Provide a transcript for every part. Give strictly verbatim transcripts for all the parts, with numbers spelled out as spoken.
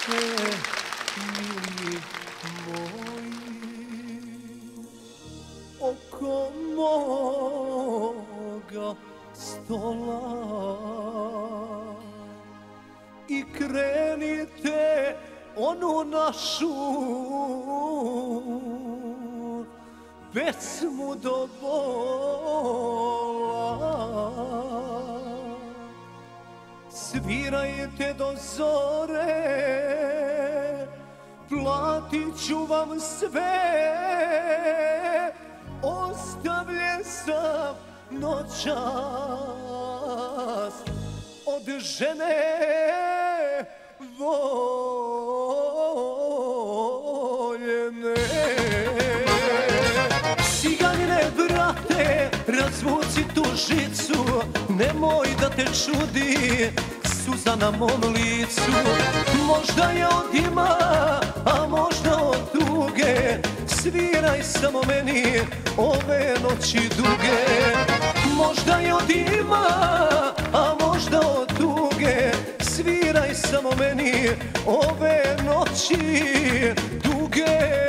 se, mili moji, oko moga stola i krenite onu našu pesmu do bola. Svirajte do zore, platit ću vam sve, ostavljen sam noćas od žene voljene. Ciganine, brate, razvuci tu žicu, nemoj da te čudi suza na mom licu. Možda je od ima, a možda od tuge, sviraj samo meni ove noći duge. Možda je od ima, a možda od tuge, sviraj samo meni ove noći duge.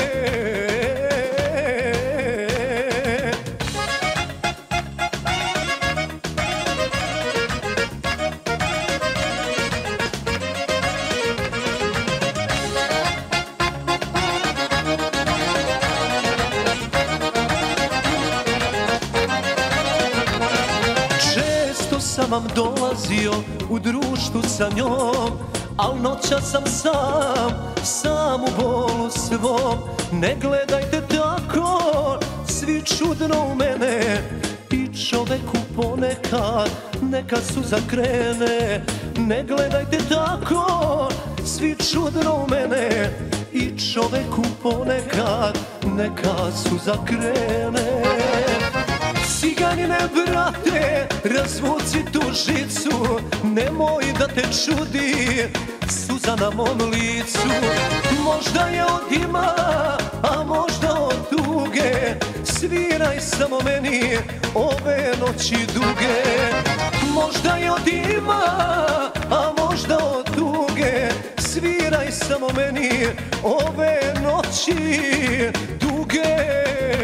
Sam vam dolazio u društvu sa njom, al noća sam sam, sam u bolu svom. Ne gledajte tako, svi čudno u mene, i čoveku ponekad neka suza krene. Ne gledajte tako, svi čudno u mene, i čoveku ponekad neka suza krene. Ciganine, brate, razvuci tu žicu, nemoj da te čudi suza na mom licu. Možda je od ima, a možda od tuge, sviraj samo meni ove noći duge. Možda je od ima, a možda od tuge, sviraj samo meni ove noći duge.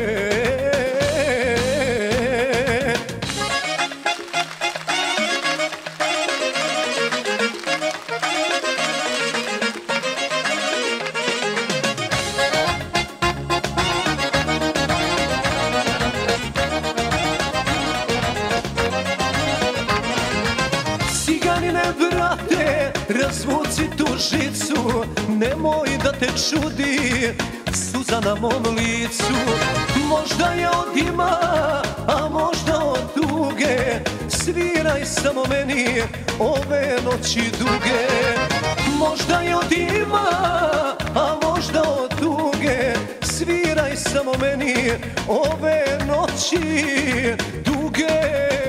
Ciganine, brate, razvuci tu žicu, nemoj da te čudi suza na mom licu. Možda je od ima, a možda od tuge, sviraj samo meni ove noći duge. Možda je od ima, a možda od tuge, sviraj samo meni ove noći duge.